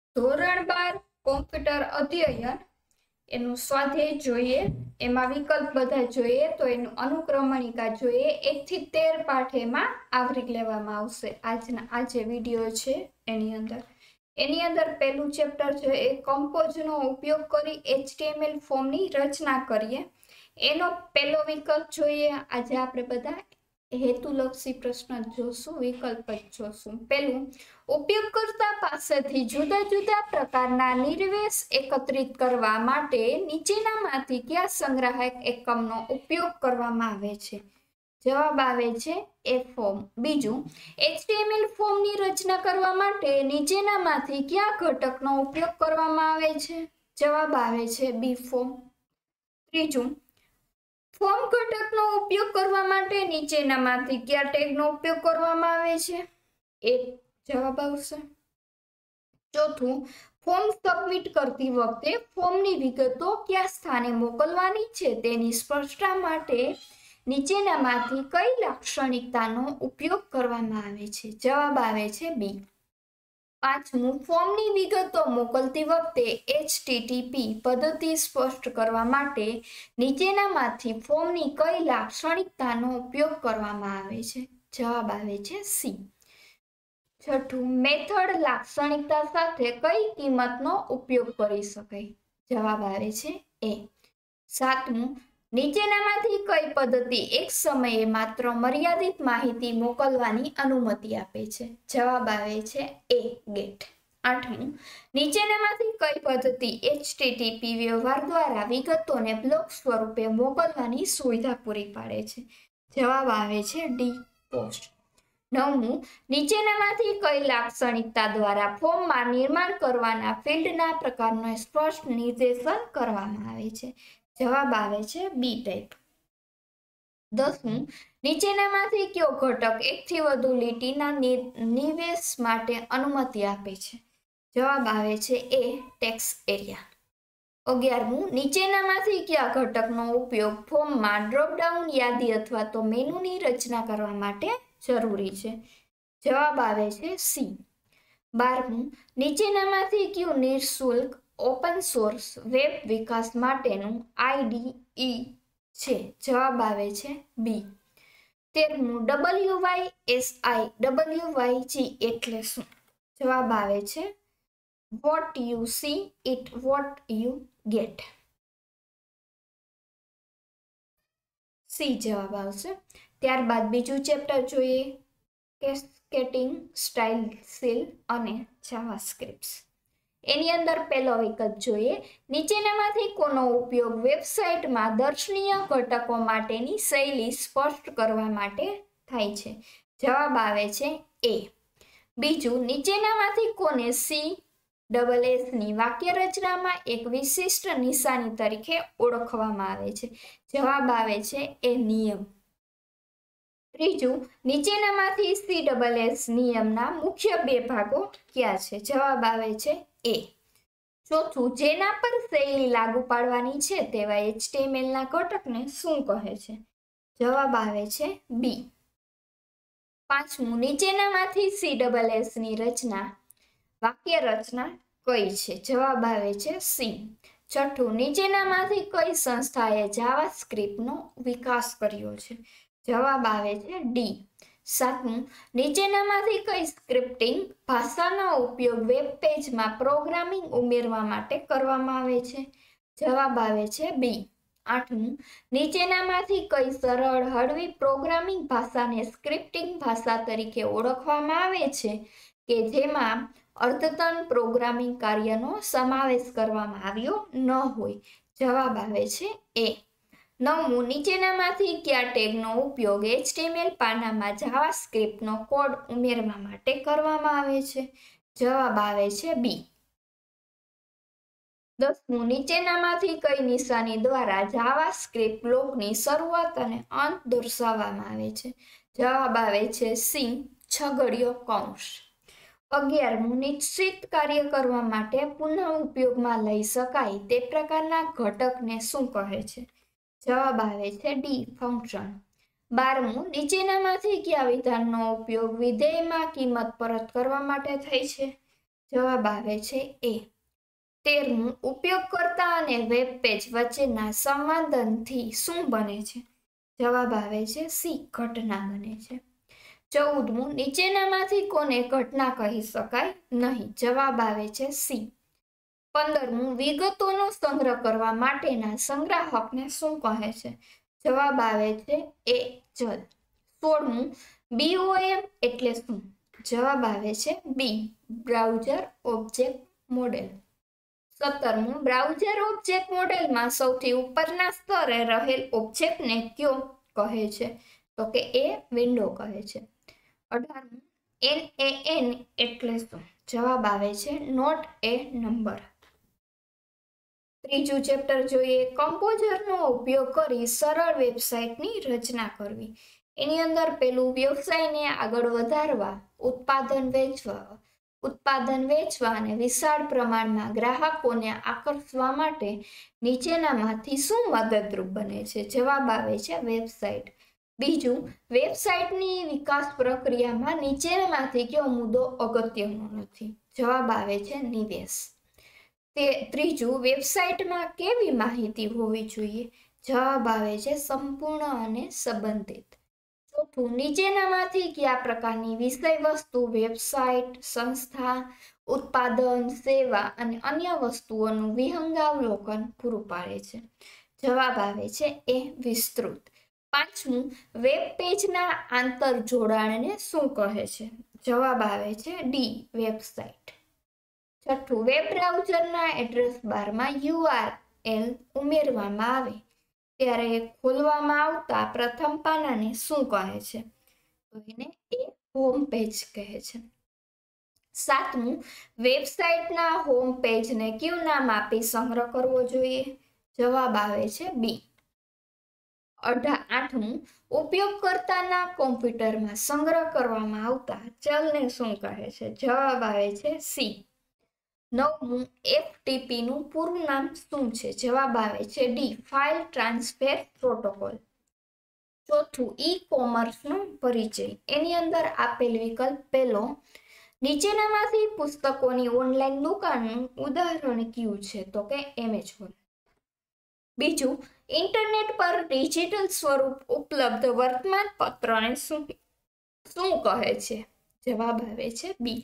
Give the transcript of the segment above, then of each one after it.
ધોરણ 12 કોમ્પ્યુટર અધ્યયન એનું સ્વાધ્યાય જોઈએ, એમાં વિકલ્પ બધા જોઈએ તો એનું અનુક્રમણિકા જોઈએ 1 થી 13 પાઠ એમાં આવરી લેવામાં આવશે. આ જે વિડીયો છે એની અંદર પહેલું ચેપ્ટર છે એ કમ્પોઝનો ઉપયોગ કરી HTML ફોર્મની રચના કરીએ. એનો પહેલો વિકલ્પ જોઈએ. આજે આપણે બધા હેતુલક્ષી પ્રશ્ન જોશું, વિકલ્પ જ જોશું. પહેલું, ઉપયોગકર્તા પાસેથી જુદા જુદા પ્રકારના નિર્દેશ એકત્રિત કરવા માટે નીચેનામાંથી કયા સંગ્રાહક એકમનો ઉપયોગ કરવામાં આવે છે? જવાબ આવે છે એ ફોર્મ. બીજું, HTML ફોર્મની રચના કરવા માટે નીચેનામાંથી કયા ઘટકનો ઉપયોગ કરવામાં આવે છે? જવાબ આવે છે બી ફોર્મ. ત્રીજું, ફોર્મ ઘટકનો ઉપયોગ કરવા માટે નીચેનામાંથી કયા ટેગનો ઉપયોગ કરવામાં આવે છે? એ જવાબ આવશે. ચોથું, ફોર્મ સબમિટ કરતી વખતે ફોર્મની વિગતો કયા સ્થાને મોકલવાની છે તેની સ્પષ્ટતા માટે નીચેનામાંથી કઈ લાક્ષણિકતાનો ઉપયોગ કરવામાં આવે છે? જવાબ આવે છે બી. પાંચમું, ફોર્મની વિગતો મોકલતી વખતે HTTP પદ્ધતિ સ્પષ્ટ કરવા માટે નીચેનામાંથી ફોર્મની કઈ લાક્ષણિકતાનો ઉપયોગ કરવામાં આવે છે? જવાબ આવે છે સી. છઠ્ઠું, મેથડ લાક્ષણિકતા સાથે કઈ કિંમતનો ઉપયોગ કરી શકાય? જવાબ આવે છે એ. સાતમું, નીચેનામાંથી કઈ પદ્ધતિ એક સમયે માત્ર મર્યાદિત માહિતી મોકલવાની અનુમતિ આપે છે? જવાબ આવે છે એ ગેટ. આઠમું, નીચેનામાંથી કઈ પદ્ધતિ HTTP વ્યવહાર દ્વારા વિગતોને બ્લોક સ્વરૂપે મોકલવાની સુવિધા પૂરી પાડે છે? જવાબ આવે છે ડી પોસ્ટ. નવમું, નીચેનામાંથી કઈ લાક્ષણિકતા દ્વારા ફોર્મમાં નિર્માણ કરવાના ફિલ્ડના પ્રકારનો સ્પષ્ટ નિર્દેશન કરવામાં આવે છે? જવાબ આવે છે બી ટાઈપ. 10મું, નીચેનામાંથી કયો ઘટક એકથી વધુ લીટીના નિવેશ માટે અનુમતિ આપે છે? જવાબ આવે છે એ ટેક્સ્ટ એરિયા. 11મું, નીચેનામાંથી કયા ઘટકનો ઉપયોગ ફોર્મમાં ડ્રોપડાઉન યાદી અથવા તો મેનુની રચના કરવા માટે જરૂરી છે? જવાબ આવે છે સી. 12મું, નીચેનામાંથી કયું નિઃશુલ્ક ઓપન સોર્સ વેબ વિકાસ માટેનું IDE છે? જવાબ આવે છે બી. 13મું, WYSIWYG એટલે શું? જવાબ આવે છે what you see it what you get. C જવાબ આવશે. ત્યારબાદ બીજું ચેપ્ટર જોઈએ, કેસ્કેડિંગ સ્ટાઇલ અને જાવાસ્ક્રિપ્ટ. એની અંદર પહેલો વિકલ્પ જોઈએ, નીચેનામાંથી કોનો ઉપયોગ વેબસાઇટમાં દર્શનીય ઘટકો માટેની શૈલી સ્પષ્ટ કરવા માટે થાય છે? જવાબ આવે છે એ. બીજું, નીચેનામાંથી કોને CSS વાક્ય રચનામાં એક વિશિષ્ટ નિશાની તરીકે ઓળખવામાં આવે છે? જવાબ આવે છે એ નિયમ. ત્રીજું, નીચેનામાંથી CSS નિયમના મુખ્ય બે ભાગો કયા છે? જવાબ આવે છે એ. ચોથું, જેના પર શૈલી લાગુ પાડવાની છે તેવા HTML ના ઘટકને શું કહે છે? જવાબ આવે છે બી. પાંચમું, નીચેનામાંથી CSS ની રચના વાક્ય રચના કઈ છે? જવાબ આવે છે સી. છઠ્ઠું, નીચેનામાંથી કઈ સંસ્થાએ જાવાસ્ક્રિપ્ટનો વિકાસ કર્યો છે? જવાબ આવે છે ડી. સાતમું, નીચેનામાંથી કઈ સ્ક્રિપ્ટિંગ ભાષાનો ઉપયોગ વેબ પેજમાં પ્રોગ્રામિંગ ઉમેરવા માટે કરવામાં આવે છે? જવાબ આવે છે બી. આઠમું, નીચેનામાંથી કઈ સરળ હળવી પ્રોગ્રામિંગ ભાષાને સ્ક્રિપ્ટિંગ ભાષા તરીકે ઓળખવામાં આવે છે કે જેમાં અર્થતન પ્રોગ્રામિંગ કાર્યનો સમાવેશ કરવામાં આવ્યો ન હોય? જવાબ આવે છે એ. નવમું, નીચેનામાંથી કયા ટેગનો ઉપયોગ HTML પાનામાં જાવાસ્ક્રિપ્ટનો કોડ ઉમેરવા માટે કરવામાં આવે છે? જવાબ આવે છે બી. 10મું, નીચેનામાંથી કઈ નિશાની દ્વારા જાવાસ્ક્રિપ્ટ બ્લોકની શરૂઆત અને અંત દર્શાવવામાં આવે છે? જવાબ આવે છે સી, છગડીયો કૌંસ. 11મું, નિશ્ચિત કાર્ય કરવા માટે પુનઃ ઉપયોગમાં લઈ શકાય તે પ્રકારના ઘટકને શું કહે છે? જવાબ આવે છે ડી, ફંક્શન. 12મું, નીચેનામાંથી કયા વિધાનનો ઉપયોગ વિધેયમાં કિંમત પરત કરવા માટે થાય છે? જવાબ આવે છે એ. 13મું ઉપયોગકર્તા અને વેબ પેજ વચ્ચેના સંવાદનથી શું બને છે? જવાબ આવે છે સી ઘટના બને છે. 14મું નીચેનામાંથી કોને ઘટના કહી શકાય નહીં? જવાબ આવે છે સી. 15મું વિગતોનો સંગ્રહ કરવા માટેના સંગ્રાહકને શું કહે છે? જવાબ આવે છે એ ચલ. 16મું BOM એટલે શું? જવાબ આવે છે બી બ્રાઉઝર ઓબ્જેક્ટ મોડેલ. 17મું બ્રાઉઝર ઓબ્જેક્ટ મોડેલમાં સૌથી ઉપરના સ્તરે રહેલ ઓબ્જેક્ટને કયો કહે છે? તો કે એ વિન્ડો કહે છે. 18મું NaN એટલે શું? જવાબ આવે છે નોટ એ નંબર. ત્રીજું ચેપ્ટર જોઈએ. કમ્પોઝરનો ઉપયોગ કરી સરળ વેબસાઇટની રચના કરવી. એની અંદર પેલું વ્યવસાયને આગળ વધારવા, ઉત્પાદન વેચવા અને વિશાળ પ્રમાણમાં ગ્રાહકોને આકર્ષવા માટે નીચેનામાંથી શું મદદરૂપ બને છે? જવાબ આવે છે વેબસાઇટ. બીજું, વેબસાઇટની વિકાસ પ્રક્રિયામાં નીચેનામાંથી કયો મુદ્દો અગત્યનો નથી? જવાબ આવે છે નિવેશ. ત્રીજું, વેબસાઇટમાં કેવી માહિતી હોવી જોઈએ? જવાબ આવે છે સંપૂર્ણ અને સંબંધિત. ચોથું, નીચેનામાંથી કયા પ્રકારની વિષય વસ્તુ વેબસાઇટ, સંસ્થા, ઉત્પાદન, સેવા અને અન્ય વસ્તુઓનું વિહંગાવલોકન પૂરું પાડે છે? જવાબ આવે છે એ વિસ્તૃત. પાંચમું, વેબ પેજના આંતરજોડાણને શું કહે છે? જવાબ આવે છે ડી વેબસાઇટ. છઠ્ઠું, વેબ બ્રાઉઝરના એડ્રેસ બારમાં URL ઉમેરવામાં આવે ત્યારે ખોલવામાં આવતા પ્રથમ પાનાને શું કહે છે? તો એને એ હોમ પેજ કહે છે. સાતમું, વેબસાઇટના હોમ પેજને કયું નામ આપી સંગ્રહ કરવો જોઈએ? જવાબ આવે છે બી. આઠમું, ઉપયોગકર્તાના કોમ્પ્યુટરમાં સંગ્રહ કરવામાં આવતા ચલને શું કહે છે? જવાબ આવે છે સી. 9મું, FTP નું પૂરું નામ શું છે? જવાબ આવે છે ડી ફાઇલ ટ્રાન્સફર પ્રોટોકોલ. ચોથું, ઈ-કોમર્સનો પરિચય. એની અંદર આપેલ વિકલ્પ પહેલો, નીચેનામાંથી પુસ્તકોની ઓનલાઈન દુકાનનું ઉદાહરણ કયું છે? તો કે એમેઝોન. બીજું, ઇન્ટરનેટ પર ડિજિટલ સ્વરૂપ ઉપલબ્ધ વર્તમાનપત્રને શું કહે છે? જવાબ આવે છે બી.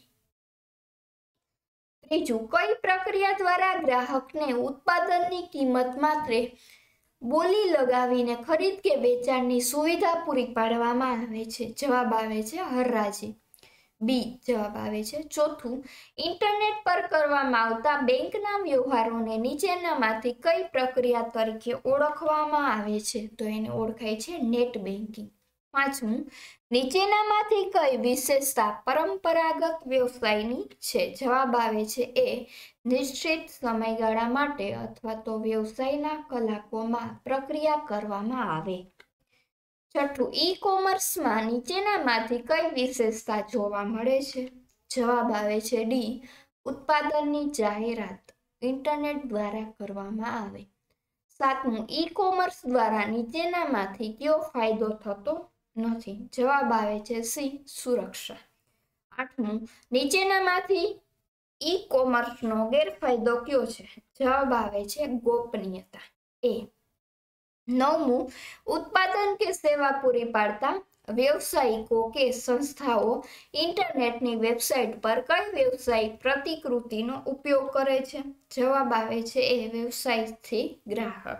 ત્રીજું, કઈ પ્રક્રિયા દ્વારા ગ્રાહકને ઉત્પાદનની કિંમત માત્ર બોલી લગાવીને ખરીદ કે વેચાણની સુવિધા પૂરી પાડવામાં આવે છે? જવાબ આવે છે હરાજી. બી જવાબ આવે છે. ચોથું, ઇન્ટરનેટ પર કરવામાં આવતા બેંકના વ્યવહારોને નીચેનામાંથી કઈ પ્રક્રિયા તરીકે ઓળખવામાં આવે છે? તો એને ઓળખાય છે નેટ બેન્કિંગ. પાંચમું, નીચેનામાંથી કઈ વિશેષતા પરંપરાગત વ્યવસાયની છે? જવાબ આવે છે એ નિશ્ચિત સમયગાળા માટે અથવા તો વ્યવસાયના કલાકોમાં પ્રક્રિયા કરવામાં આવે. છઠ્ઠું, ઈ-કોમર્સમાં નીચેનામાંથી કઈ વિશેષતા જોવા મળે છે? જવાબ આવે છે ડી ઉત્પાદનની જાહેરાત ઇન્ટરનેટ દ્વારા કરવામાં આવે. સાતમું, ઈ-કોમર્સ દ્વારા નીચેનામાંથી કયો ફાયદો થતો નથી? જવાબ આવે છે સી સુરક્ષા. આઠમું, નીચેનામાંથી ઈ-કોમર્સનો ગેરફાયદો કયો છે? જવાબ આવે છે ગોપનીયતા એ. નવમું, ઉત્પાદન કે સેવા પૂરી પાડતા વ્યવસાયિકો કે સંસ્થાઓ ઇન્ટરનેટની વેબસાઇટ પર કઈ વ્યવસાયિક પ્રતિકૃતિનો ઉપયોગ કરે છે? જવાબ આવે છે એ વ્યવસાયથી ગ્રાહક.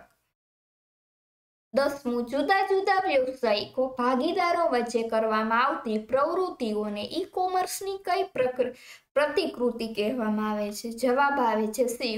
10મું, જુદા જુદા વ્યવસાયિકો ભાગીદારો વચ્ચે કરવામાં આવતી પ્રવૃત્તિઓને ઈ-કોમર્સની કઈ પ્રતિકૃતિ કહેવામાં આવે છે? જવાબ આવે છે સી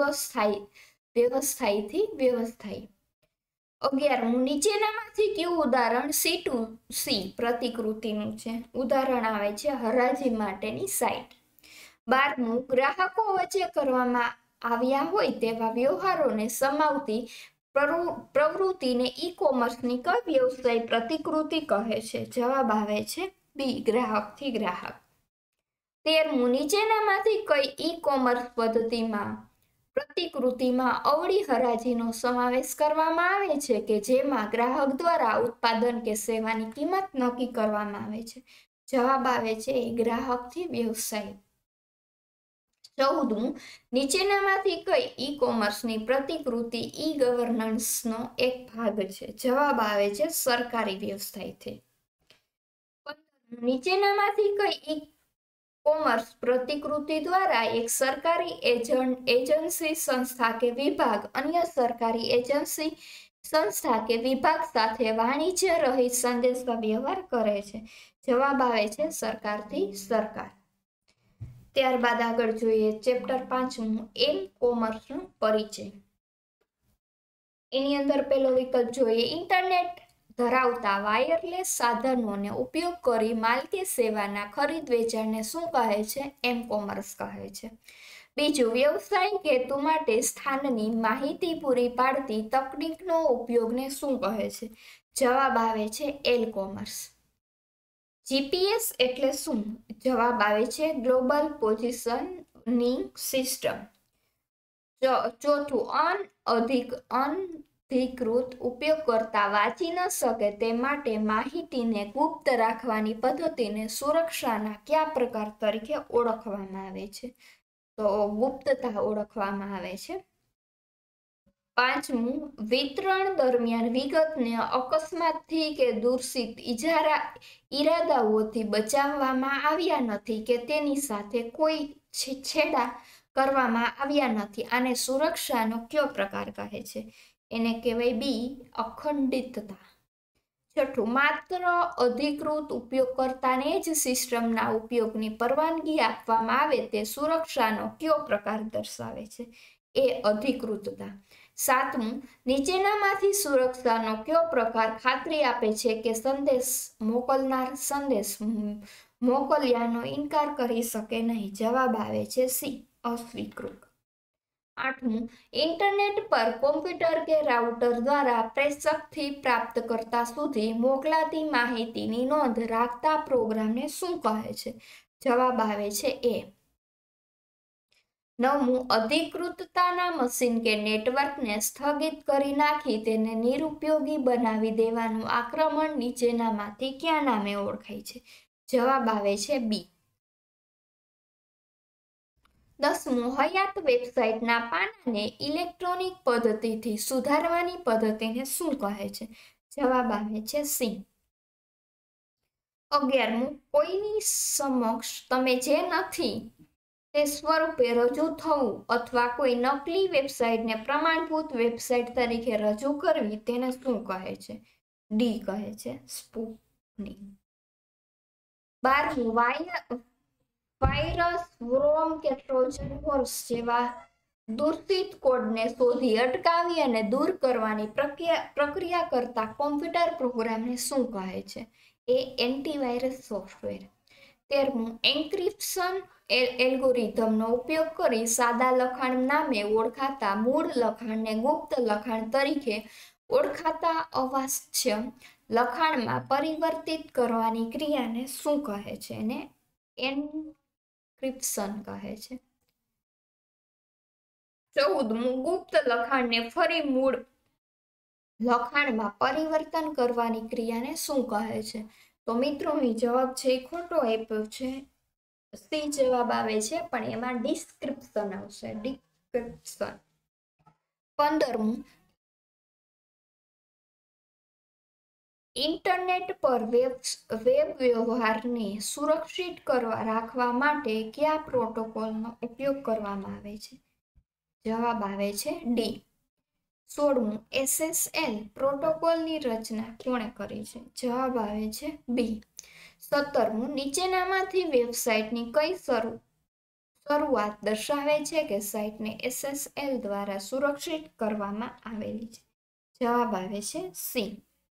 વ્યવસ્થાયીથી વ્યવસ્થાયી. 11મું, નીચેનામાંથી કયું ઉદાહરણ C2C પ્રતિકૃતિનું છે? ઉદાહરણ આવે છે હરાજી માટેની સાઇટ. 12મું, ગ્રાહકો વચ્ચે કરવામાં આવ્યા હોય તેવા વ્યવહારોને સમાવતી પ્રવૃત્તિને ઈ-કોમર્સની કઈ વ્યવસાય પ્રતિકૃતિ કહે છે? જવાબ આવે છે બી ગ્રાહકથી ગ્રાહક. 13મું, નીચેનામાંથી કઈ ઈ-કોમર્સ પ્રતિકૃતિમાં અવળી હરાજીનો સમાવેશ કરવામાં આવે છે કે જેમાં ગ્રાહક દ્વારા ઉત્પાદન કે સેવાની કિંમત નક્કી કરવામાં આવે છે? જવાબ આવે છે ગ્રાહકથી વ્યવસાય. 14મું, નીચેનામાંથી કઈ ઈ કોમર્સની પ્રતિકૃતિ ઈ ગવર્નન્સનો એક ભાગ છે? જવાબ આવે છે સરકારી વ્યવસાયથી. નીચેનામાંથી કઈ ઈ કોમર્સ પ્રતિકૃતિ દ્વારા એક સરકારી એજન્સી સંસ્થા કે વિભાગ અન્ય સરકારી એજન્સી સંસ્થા કે વિભાગ સાથે વાણિજ્ય રહિત સંદેશા વ્યવહાર કરે છે? જવાબ આવે છે સરકારથી સરકાર. ત્યારબાદ આગળ જોઈએ ચેપ્ટર 5મું, એમ કોમર્સનો પરિચય. એની અંદર પહેલો વિકલ્પ જોઈએ, ઇન્ટરનેટ ધરાવતા વાયરલેસ સાધનોનો ઉપયોગ કરી માલકી સેવાના ખરીદ વેચાણને શું કહે છે? એમ કોમર્સ કહે છે. બીજું, વ્યવસાયિક હેતુ માટે સ્થાનની માહિતી પૂરી પાડતી તકનીકનો ઉપયોગને શું કહે છે? જવાબ આવે છે એલ કોમર્સ. જીપીએસ એટલે શું? જવાબ આવે છે ગ્લોબલ પોઝિશનિંગ સિસ્ટમ. ચોથું, અનધિકૃત ઉપયોગકર્તા વાંચી ન શકે તે માટે માહિતીને ગુપ્ત રાખવાની પદ્ધતિને સુરક્ષાના કયા પ્રકાર તરીકે ઓળખવામાં આવે છે? તો ગુપ્તતા ઓળખવામાં આવે છે. 5મું, વિતરણ દરમિયાન વિગતને અકસ્માતથી કે દૂષિત ઈરાદાઓથી બચાવવામાં આવ્યા નથી કે તેની સાથે કોઈ છેડા કરવામાં આવ્યા નથી. આને સુરક્ષાનો કયો પ્રકાર કહે છે? એને કહેવાય બી, અખંડિતતા. છઠ્ઠું, માત્ર અધિકૃત ઉપયોગકર્તાને જ સિસ્ટમના ઉપયોગની પરવાનગી આપવામાં આવે તે સુરક્ષાનો કયો પ્રકાર દર્શાવે છે? એ અધિકૃતતા. 7મું, નીચેનામાંથી સુરક્ષાનો કયો પ્રકાર ખાતરી આપે છે કે સંદેશ મોકલનાર સંદેશ મોકલ્યાનો ઇનકાર કરી શકે નહીં? જવાબ આવે છે સી, અસ્વીકૃત. 8મું, ઇન્ટરનેટ પર કોમ્પ્યુટર કે રાઉટર દ્વારા પ્રેષકથી પ્રાપ્તકર્તા સુધી મોકલાતી માહિતીની નોંધ રાખતા પ્રોગ્રામને શું કહે છે? જવાબ આવે છે એ. 9મું, અધિકૃતતાના મશીન કે નેટવર્કને સ્થગિત કરી નાખી તેને નિરુપયોગી બનાવી દેવાનું આક્રમણ નીચેનામાંથી કયા નામે ઓળખાય છે? જવાબ આવે છે બી. 10મું, હયાત વેબસાઇટના પાનાને ઇલેક્ટ્રોનિક પદ્ધતિથી સુધારવાની પદ્ધતિને શું કહે છે? જવાબ આવે છે સી. 11મું, કોઈની સમક્ષ તમે જે નથી તે સ્વરૂપે રજૂ થવું અથવા કોઈ નકલી વેબસાઇટને પ્રમાણભૂત વેબસાઇટ તરીકે રજૂ કરવી તેને શું કહે છે? ડી કહે છે સ્પૂફિંગ. 12મું, વાયરસ, વર્મ કે ટ્રોજન હોર્સ જેવા દૂષિત કોડને શોધી અટકાવી અને દૂર કરવાની પ્રક્રિયા કરતા કોમ્પ્યુટર પ્રોગ્રામને શું કહે છે? A antivirus software. 13મું, એન્ક્રિપ્શન એલ્ગોરિધમનો ઉપયોગ કરી સાદા લખાણ નામે ઓળખાતા મૂળ લખાણને ગુપ્ત લખાણ તરીકે ઓળખાતા અવાચ્ય લખાણમાં પરિવર્તિત કરવાની ક્રિયાને શું કહે છે? એને એન્ક્રિપ્શન કહે છે. 14મું, ગુપ્ત લખાણને ફરી મૂળ લખાણમાં પરિવર્તન કરવાની ક્રિયાને શું કહે છે? તો મિત્રો અહીં જવાબ છે એ ખોટો આપ્યો છે, સી જવાબ આવે છે, પણ એમાં ડિસ્ક્રિપ્શન આવશે, ડિસ્ક્રિપ્શન. 15મું, ઇન્ટરનેટ પર વેબ વ્યવહારને સુરક્ષિત રાખવા માટે કયા પ્રોટોકોલનો ઉપયોગ કરવામાં આવે છે? જવાબ આવે છે ડી. 16મું, SSL પ્રોટોકોલની રચના કોણે કરી છે? જવાબ આવે છે બી. 17મું, નીચેનામાંથી વેબસાઇટની કઈ શરૂઆત દર્શાવે છે કે સાઇટને SSL દ્વારા સુરક્ષિત કરવામાં આવેલી છે? જવાબ આવે છે સી.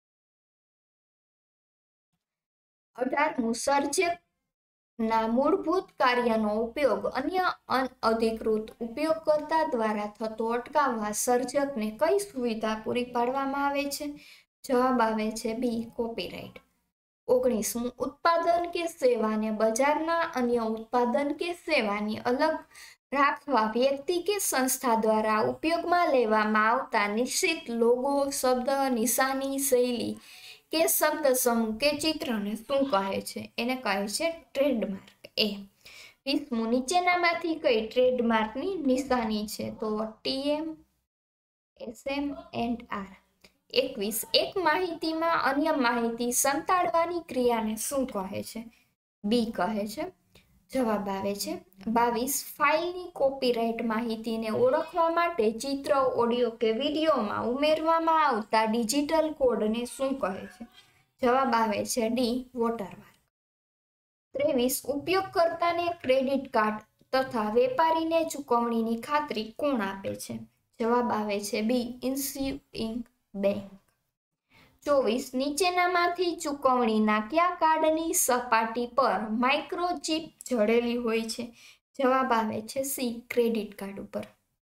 18મું, સર્જકના મૂળભૂત કાર્યનો ઉપયોગ અન્ય અનધિકૃત ઉપયોગકર્તા દ્વારા થતો અટકાવવા સર્જકને કઈ સુવિધા પૂરી પાડવામાં આવે છે? જવાબ આવે છે બી, કોપીરાઇટ. 19મું, ઉત્પાદન કે સેવાને બજારના અન્ય ઉત્પાદન કે સેવાની અલગ રાખવા વ્યક્તિ કે સંસ્થા દ્વારા ઉપયોગમાં લેવામાં આવતા નિશ્ચિત લોગો, શબ્દ, નિશાની, શૈલી કે શબ્દ સમૂહ કે ચિત્રને શું કહે છે? એને કહે છે ટ્રેડમાર્ક. એ. 20મું નીચેનામાંથી કઈ ટ્રેડમાર્કની નિશાની છે? તો TM, SM એન્ડ R. 21 એક માહિતીમાં અન્ય માહિતી સંતાડવાની ક્રિયાને શું કહે છે? બી કહે છે. જવાબ આવે છે 22 ફાઇલની કોપીરાઇટ માહિતીને ઓળખવા માટે ચિત્ર, ઓડિયો કે વિડીયોમાં ઉમેરવામાં આવતા ડિજિટલ કોડને શું કહે છે? જવાબ આવે છે ડી વોટરમાર્ક. 23 ઉપયોગકર્તાને ક્રેડિટ કાર્ડ તથા વેપારીને ચૂકવણીની ખાતરી કોણ આપે છે? જવાબ આવે છે બી ઇન્સ્યુઇંગ બેંક. 24 નીચેનામાંથી ચૂકવણીના કયા કાર્ડની સપાટી પર માઇક્રોચિપ જડેલી હોય છે? જવાબ આવે છે સી ક્રેડિટ કાર્ડ ઉપર.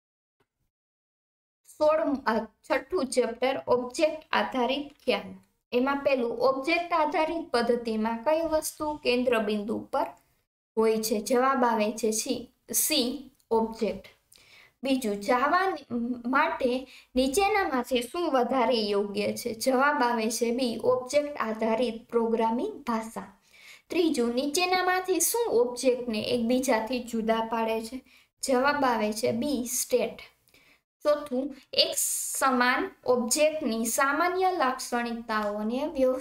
6મું ચેપ્ટર ઓબ્જેક્ટ આધારિત ખ્યાલ. એમાં પેલું ઓબ્જેક્ટ આધારિત પદ્ધતિમાં કઈ વસ્તુ કેન્દ્ર બિંદુ પર હોય છે? જવાબ આવે છે સી ઓબ્જેક્ટ. બીજું જાવા માટે નીચેનામાંથી શું વધારે યોગ્ય છે? જવાબ આવે છે બી ઓબ્જેક્ટ આધારિત પ્રોગ્રામિંગ ભાષા. ત્રીજું નીચેનામાંથી શું ઓબ્જેક્ટને એકબીજાથી જુદા પાડે છે? જવાબ આવે છે બી સ્ટેટ. ચોથું એક સમાન ઓબ્જેક્ટની સામાન્ય લાક્ષણિકતાઓને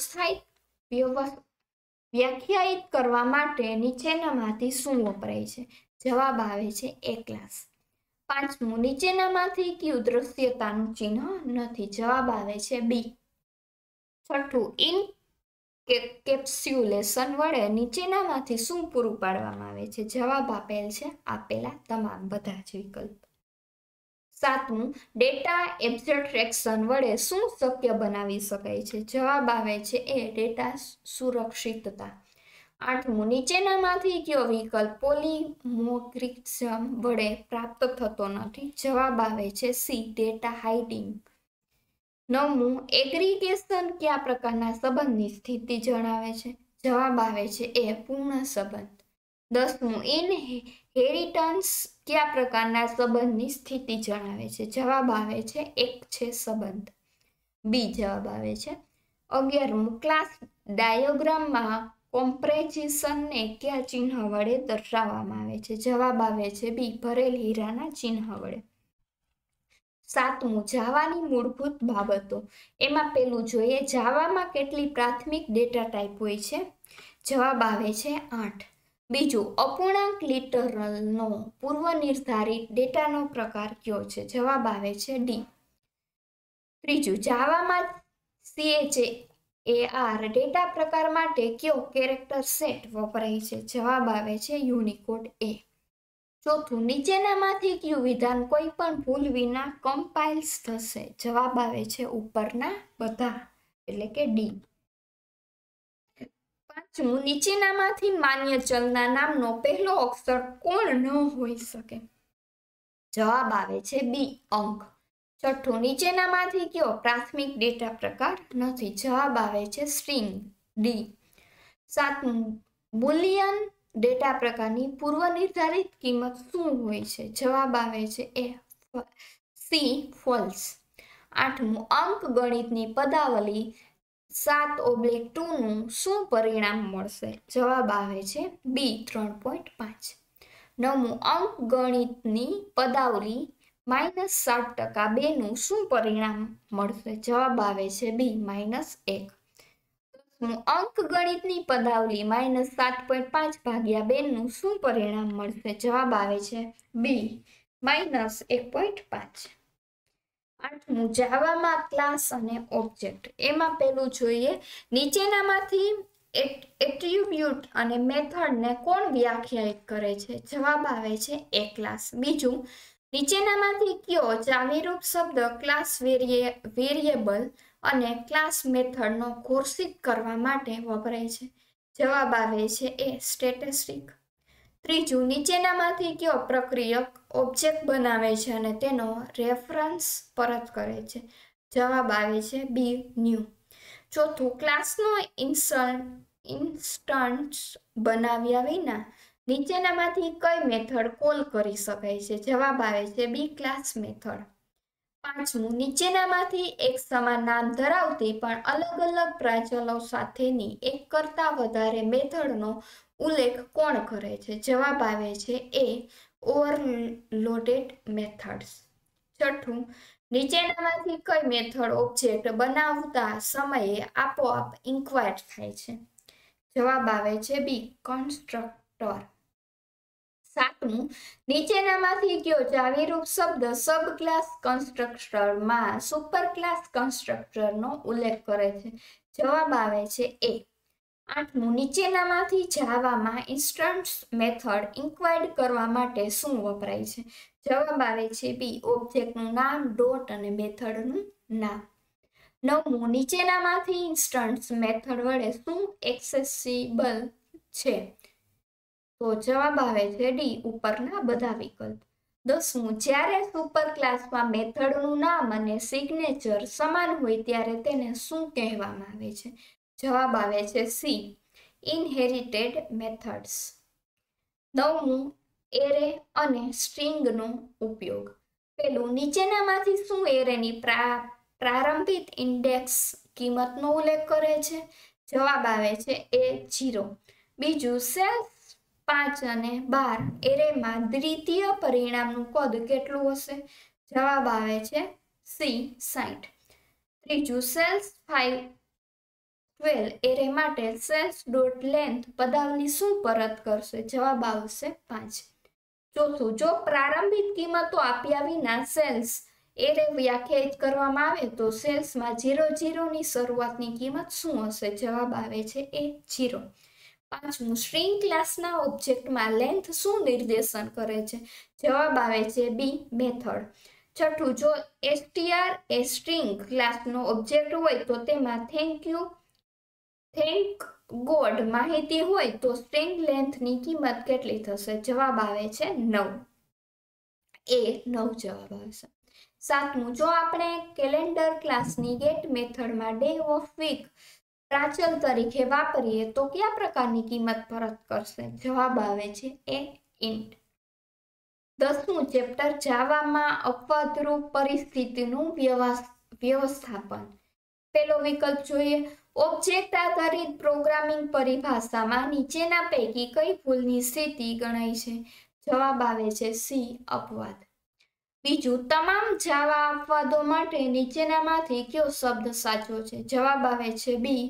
વ્યાખ્યાયિત કરવા માટે નીચેનામાંથી શું વપરાય છે? જવાબ આવે છે એ ક્લાસ. 5મું નીચેનામાંથી કયું દ્રશ્યતાનું ચિહ્ન નથી? જવાબ આવે છે બી. 6થું ઇનકેપ્સ્યુલેશન વડે નીચેનામાંથી શું પૂરું પાડવામાં આવે છે? જવાબ આપેલ છે આપેલા તમામ બધા જ વિકલ્પ. 7મું ડેટા એબ્સ્ટ્રેક્શન વડે શું શક્ય બનાવી શકાય છે? જવાબ આવે છે એ ડેટા સુરક્ષિતતા. 8મું નીચેનામાંથી કયો વિકલ્પ પોલીમોર્ફિઝમ વડે પ્રાપ્ત થતો નથી? જવાબ આવે છે સી ડેટા હાઇડિંગ. 9મું એગ્રીગેશન કયા પ્રકારના સંબંધની સ્થિતિ જણાવે છે? જવાબ આવે છે એ પૂર્ણ સંબંધ. 10મું ઇનહેરિટન્સ કયા પ્રકારના સંબંધની સ્થિતિ જણાવે છે? જવાબ આવે છે એક છે સંબંધ. બી જવાબ આવે છે. 11મું ક્લાસ ડાયાગ્રામમાં કોમ્પ્રેઝિશનને કયા ચિહ્ન વડે દર્શાવવામાં આવે છે? જવાબ આવે છે બી ભરેલ હીરાના ચિહ્ન વડે. 7મું જાવાની મૂળભૂત બાબતો. એમાં પેલું જોઈએ જાવામાં કેટલી પ્રાથમિક ડેટા ટાઈપ હોય છે? જવાબ આવે છે 8. બીજું અપૂર્ણાંક લિટરલનો પૂર્વ નિર્ધારિત ડેટાનો પ્રકાર કયો છે? જવાબ આવે છે ડી. ત્રીજું જાવામાં CHAR ડેટા પ્રકાર માટે કયો કેરેક્ટર સેટ વપરાય છે? જવાબ આવે છે યુનિકોડ એ. ચોથું નીચેનામાંથી કયું વિધાન કોઈ પણ ભૂલ વિના કમ્પાઇલ્સ થશે? જવાબ આવે છે ઉપરના બધા એટલે કે ડી. 5મું નીચેનામાંથી માન્ય ચલના નામનો પહેલો અક્ષર કોણ ન હોઈ શકે? જવાબ આવે છે બી અંક. 6થું નીચેનામાંથી કયો પ્રાથમિક ડેટા પ્રકાર નથી? જવાબ આવે છે સ્ટ્રિંગ ડી. 7મું બુલિયન ડેટા પ્રકારની પૂર્વ નિર્ધારિત કિંમત શું હોય છે? જવાબ આવે છે એ સી ફોલ્સ. 8મું અંક ગણિતની પદાવલી 7/2નું શું પરિણામ મળશે? જવાબ આવે છે બી 3.5. 9મું અંક ગણિતની પદાવલી -60% 2નું શું પરિણામ મળશે? જવાબ આવે છે બી -1. 10મું અંક ગણિતની પદાવલી -7.5 ભાગ્યા 2નું શું પરિણામ મળશે? જવાબ આવે છે બી -1.5. 8મું જાવામાં ક્લાસ અને ઓબ્જેક્ટ. એમાં પેલું જોઈએ નીચેનામાંથી એટ્રીબ્યુટ અને મેથડને કોણ વ્યાખ્યાયિત કરે છે? જવાબ આવે છે એ ક્લાસ. બીજું નીચેનામાંથી કયો ચાવીરૂપ શબ્દ ક્લાસ વેરિયેબલ અને ક્લાસ મેથડનો ઘોષિત કરવા માટે વપરાય છે? જવાબ આવે છે એ સ્ટેટિસ્ટિક. ત્રીજું નીચેનામાંથી કયો પ્રક્રિયક ઓબ્જેક્ટ બનાવે છે અને તેનો રેફરન્સ પરત કરે છે? જવાબ આવે છે બી ન્યૂ. ચોથું ક્લાસનો ઇન્સ્ટન્સ બનાવ્યા વિના નીચેનામાંથી કઈ મેથડ કોલ કરી શકાય છે? જવાબ આવે છે બી ક્લાસ મેથડ. 5મું નીચેનામાંથી એક સમાન નામ ધરાવતી પણ અલગ અલગ પ્રાચલો સાથેની એક કરતાં વધારે મેથડનો ઉલ્લેખ કોણ કરે છે? જવાબ આવે છે એ ઓવરલોડેડ મેથડ્સ. છઠ્ઠું, નીચેનામાંથી કઈ મેથડ ઓબ્જેક્ટ બનાવતા સમયે આપોઆપ ઇન્ક્વાયર થાય છે? જવાબ આવે છે બી કન્સ્ટ્રક્ટર. સાતમું, નીચેનામાંથી કયો ચાવીરૂપ શબ્દ સબ ક્લાસ કન્સ્ટ્રક્ટરમાં સુપર ક્લાસ કન્સ્ટ્રક્ટરનો ઉલ્લેખ કરે છે? જવાબ આવે છે એ. આઠમું, નીચેનામાંથી જાવામાં ઇન્સ્ટન્સ મેથડ ઇન્ક્વાયર કરવા માટે શું વપરાય છે? જવાબ આવે છે બી ઓબ્જેક્ટનું નામ, ડોટ અને મેથડનું નામ. નવમું, નીચેનામાંથી ઇન્સ્ટન્સ મેથડ વડે શું એક્સેસિબલ છે? તો જવાબ આવે છે ડી ઉપરના બધા વિકલ્પ. દસમું, જ્યારે સુપર ક્લાસમાં મેથડનું નામ અને સિગ્નેચર સમાન હોય ત્યારે તેને શું કહેવામાં આવે છે? જવાબ આવે છે સી ઇનહેરિટેડ મેથડ્સ. નવમું, એરે અને સ્ટ્રિંગનો ઉપયોગ. પેલું, નીચેનામાંથી શું એરેની પ્રારંભિક ઇન્ડેક્સ કિંમતનો ઉલ્લેખ કરે છે? જવાબ આવે છે એ 0. બીજું, સેલ્સ 5 અને 12 એરેમાં દ્વિતીય પરિણામનું કદ કેટલું હશે? જવાબ આવે છે સી 60. ત્રીજું, સેલ્સ 5 12 એરે માટે સેલ્સ ડોટ લેન્થ પદાવલી શું પરત કરશે? જવાબ આવશે 5. ચોથું, જો પ્રારંભિક કિંમતો આપ્યા વિના સેલ્સ એરે વ્યાખ્યાયિત કરવામાં આવે તો સેલ્સમાં 0 0 ની શરૂઆતની કિંમત શું હશે? જવાબ આવે છે એ 0. પાંચમું, સ્ટ્રિંગ ક્લાસના ઓબ્જેક્ટમાં લેન્થ શું નિર્દેશન કરે છે? જવાબ આવે છે બી મેથડ. છઠ્ઠું, જો str એ સ્ટ્રિંગ ક્લાસનો ઓબ્જેક્ટ હોય તો તેમાં થેન્ક ગોડ માહિતી હોય તો સ્ટ્રિંગ લેન્થની કિંમત કેટલી થશે? જવાબ આવે છે 9. એ 9 જવાબ આવશે. સાતમું, જો આપણે કેલેન્ડર ક્લાસની ગેટ મેથડમાં ડે ઓફ વીક પ્રાચલ તરીકે વાપરીએ તો કયા પ્રકારની કિંમત પરત કરશે? જવાબ આવે છે એ ઇન્ટ. 10મું ચેપ્ટર, જાવામાં અપવાદરૂપ પરિસ્થિતિનું વ્યવસ્થાપન. પેલો વિકલ્પ જોઈએ, ઓબ્જેક્ટ આધારિત પ્રોગ્રામિંગ પરિભાષામાં નીચેના પૈકી કઈ ભૂલની સ્થિતિ ગણાય છે? જવાબ આવે છે સી અપવાદ. બીજું, તમામ જાવા અપવાદો માટે નીચેનામાંથી કયો શબ્દ સાચો છે? જવાબ આવે છે બી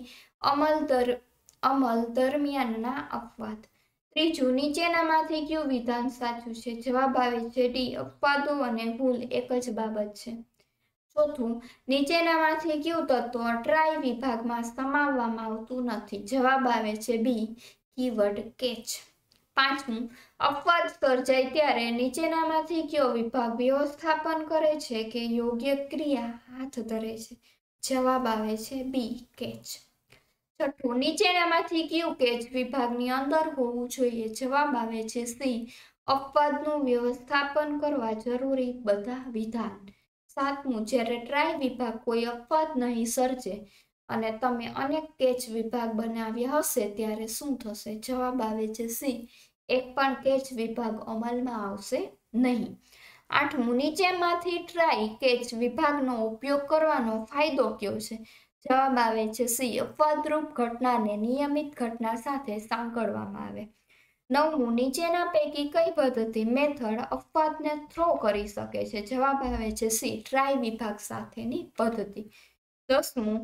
અમલ દરમિયાનના અપવાદ. ત્રીજું, નીચેનામાંથી કયું વિધાન સાચું છે? જવાબ આવે છે ડી અપવાદો અને ભૂલ એક જ બાબત છે. ચોથું, નીચેનામાંથી કયું તત્વ ટ્રાય વિભાગમાં સમાવવામાં આવતું નથી? જવાબ આવે છે બી કીવર્ડ કેચ. પાંચમું, અપવાદ સર્જાય ત્યારે નીચેનામાંથી કયો વિભાગ વ્યવસ્થાપન કરે છે કે યોગ્ય ક્રિયા હાથ ધરે છે? જવાબ આવે છે બી કેચ. છઠ્ઠું, નીચેનામાંથી કયું કેચ વિભાગની અંદર હોવું જોઈએ? જવાબ આવે છે સી અપવાદનું વ્યવસ્થાપન કરવા જરૂરી બધા વિધાન. સાતમું, જ્યારે ટ્રાય વિભાગ કોઈ અપવાદ નહીં સર્જે અને તમે અનેક કેચ વિભાગ બનાવ્યા હશે ત્યારે શું થશે? જવાબ આવે છે સી એક પણ કેચ વિભાગ અમલમાં આવશે નહીં. આઠમું, નીચેમાંથી ટ્રાય કેચ વિભાગનો ઉપયોગ કરવાનો ફાયદો કયો છે? જવાબ આવે છે સી અપવાદરૂપ ઘટનાને નિયમિત ઘટના સાથે સાંકળવામાં આવે. નવમું, નીચેના પૈકી કઈ પદ્ધતિ મેથડ અપવાદને થ્રો કરી શકે છે? જવાબ આવે છે સી ટ્રાય વિભાગ સાથેની પદ્ધતિ. 10મું,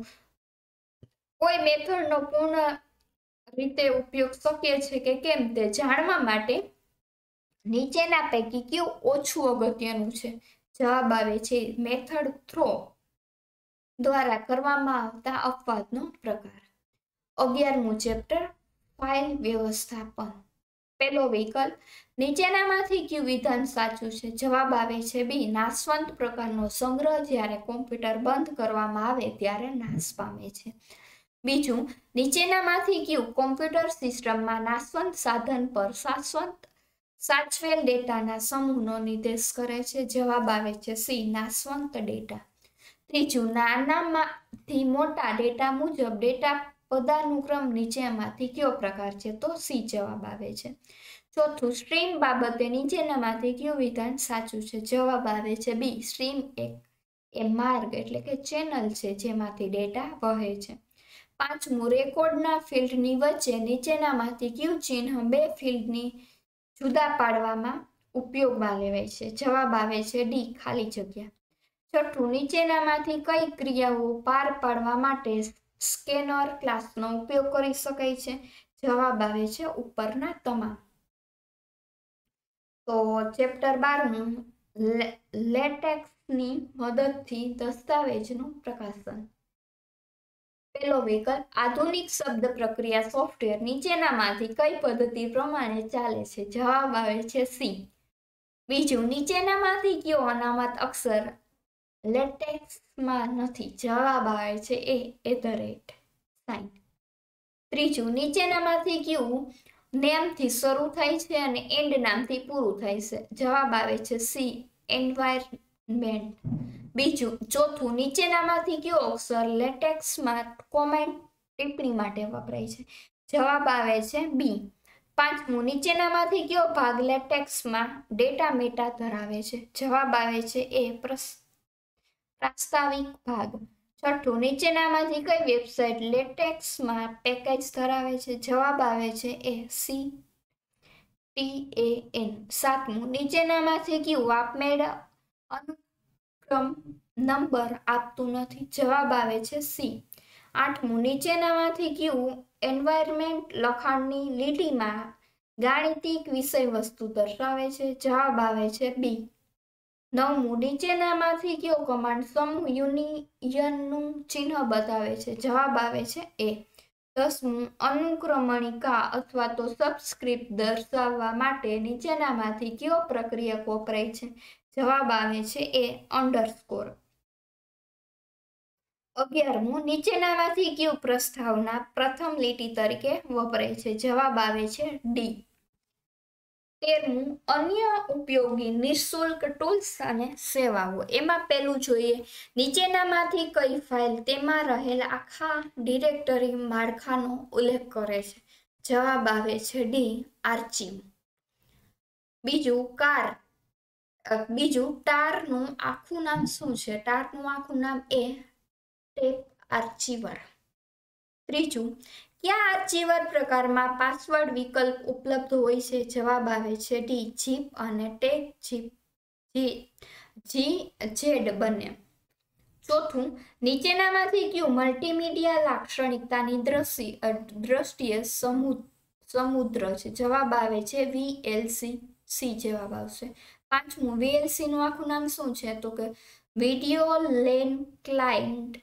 કોઈ મેથડનો પૂર્ણ રીતે ઉપયોગ શક્ય છે કે કેમ તે જાણવા માટે નીચેના પૈકી કયું ઓછું અગત્યનું છે? જવાબ આવે છે મેથડ થ્રો દ્વારા કરવામાં આવતા અપવાદનો પ્રકાર. 11મું ચેપ્ટર, ફાઇલ વ્યવસ્થાપન. પેલો વિકલ્પ, નીચેનામાંથી કયું વિધાન સાચું છે? જવાબ આવે છે બી નાશવંત પ્રકારનો સંગ્રહ જ્યારે કોમ્પ્યુટર બંધ કરવામાં આવે ત્યારે નાશ પામે છે. બીજું, નીચેનામાંથી કયું કોમ્પ્યુટર સિસ્ટમમાં નાશવંત સાધન પર સાચવેલ ડેટાના સમૂહનો નિર્દેશ કરે છે? જવાબ આવે છે સી નાશવંત ડેટા. ત્રીજું, નાનામાંથી મોટા ડેટા મુજબ ડેટા પદાનુક્રમ નીચેનામાંથી કયો પ્રકાર છે? તો સી જવાબ આવે છે. ચોથું, સ્ટ્રીમ બાબતે નીચેનામાંથી કયું વિધાન સાચું છે? જવાબ આવે છે બી સ્ટ્રીમ એ માર્ગ એટલે કે ચેનલ છે જેમાંથી ડેટા વહે છે. પાંચમું, રેકોર્ડના ફિલ્ડની વચ્ચે નીચેનામાંથી કયું ચિહ્ન બે ફિલ્ડની જુદા પાડવામાં ઉપયોગમાં લેવાય છે? જવાબ આવે છે ડી, ખાલી જગ્યા. છઠ્ઠું, નીચેનામાંથી કઈ ક્રિયાઓ પાર પાડવા માટે સ્કેનર ક્લાસનો ઉપયોગ કરી શકાય છે? જવાબ આવે છે ઉપરના તમામ. તો ચેપ્ટર 12 લેટેક્સની મદદથી દસ્તાવેજનું પ્રકાશન. પહેલો વિકલ્પ, આધુનિક શબ્દ પ્રક્રિયા સોફ્ટવેર નીચેનામાંથી કઈ પદ્ધતિ પ્રમાણે ચાલે છે? જવાબ આવે છે સી. બીજું, નીચેનામાંથી કયો અનામત અક્ષર લેટેક્સમાં નથી? જવાબ આવે છે એ સાઇન. ત્રીજું, નીચેનામાંથી કયું નેમથી શરૂ થાય છે અને એન્ડ નામથી પૂરું થાય છે? જવાબ આવે છે સી, એન્વાયરમેન્ટ. બીજું, ચોથું, નીચેનામાંથી કયો અક્ષર લેટેક્સમાં કોમેન્ટ ટિપ્પણી માટે વપરાય છે? જવાબ આવે છે બી. પાંચમું, નીચેનામાંથી કયો ભાગ લેટેક્સમાં ડેટા મેટા ધરાવે છે? જવાબ આવે છે એ, પ્રાસ્તાવિક ભાગ. છઠ્ઠું, નીચેનામાંથી કઈ વેબસાઇટ લેટેક્સમાં પેકેજ ધરાવે છે? જવાબ આવે છે એ સી, TAN. સાતમું, નીચેનામાંથી કયું આપમેળે અનુક્રમ નંબર આપતું નથી? જવાબ આવે છે સી. આઠમું, નીચેનામાંથી કયું એન્વાયરમેન્ટ લખાણની લીટીમાં ગાણિતિક વિષય વસ્તુ દર્શાવે છે? જવાબ આવે છે બી. નવમું, નીચેનામાંથી કયો કમાન્ડ સમૂહ યુનિયનનું ચિહ્ન બતાવે છે? જવાબ આવે છે એ. દસમું, અનુક્રમણિકા અથવા તો સબસ્ક્રિપ્ટ દર્શાવવા માટે નીચેનામાંથી કયો પ્રક્રિયક વપરાય છે? જવાબ આવે છે એ, અંડરસ્કોર. 11મું, નીચેનામાંથી કયું પ્રસ્તાવના પ્રથમ લીટી તરીકે વપરાય છે? જવાબ આવે છે ડી. 13મું, અન્ય ઉપયોગી નિઃશુલ્ક ટૂલ્સ અને સેવાઓ. એમાં પહેલું જોઈએ, નીચેનામાંથી કઈ ફાઇલ તેમાં રહેલા આખા ડિરેક્ટરી માળખાનો ઉલ્લેખ કરે છે? જવાબ આવે છે ડી, આર્ચિવ. બીજું, ટારનું આખું નામ શું છે? ટારનું આખું નામ એ ટેપ આર્ચિવર. ત્રીજું, કયા આર્ચિવર પ્રકારમાં પાસવર્ડ વિકલ્પ ઉપલબ્ધ હોય છે? જવાબ આવે છે ડી, ઝીપ અને ટેગ GZ બંને. ચોથું, નીચેનામાંથી કયું મલ્ટીમીડિયા લાક્ષણિકતાની દ્રષ્ટિએ સમુદ્ર છે? જવાબ આવે છે VLC, સી જવાબ આવશે. પાંચમું, VLC નું આખું નામ શું છે? તો કે વિડીયો લેન ક્લાયન્ટ.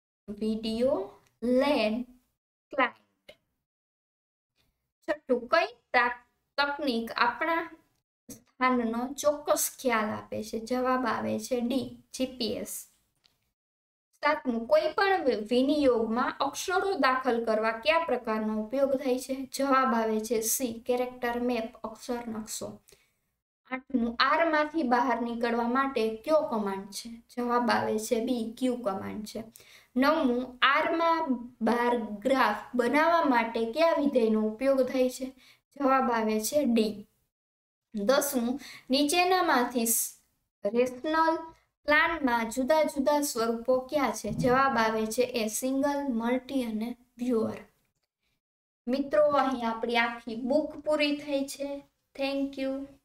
છઠ્ઠું, કઈ તકનીક આપણા સ્થાનનો ચોક્કસ ખ્યાલ આપે છે? જવાબ આવે છે ડી, GPS. સાતમું, કોઈ પણ વિનિયોગમાં અક્ષરો દાખલ કરવા કયા પ્રકારનો ઉપયોગ થાય છે? જવાબ આવે છે સી, કેરેક્ટર મેપ, અક્ષર નકશો. આઠમું, આર માંથી બહાર નીકળવા માટે કયો કમાન્ડ છે? જવાબ આવે છે બી, ક્યુ કમાન્ડ છે. નવમું, આરમાં બાર ગ્રાફ બનાવવા માટે કયા વિધેયનો ઉપયોગ થાય છે? જવાબ આવે છે ડી. 10મું, નીચેનામાંથી રેશનલ પ્લાનમાં જુદા જુદા સ્વરૂપો કયા છે? જવાબ આવે છે એ, સિંગલ, મલ્ટી અને વ્યુઅર. મિત્રો, અહીં આપણી આખી બુક પૂરી થઈ છે. Thank you.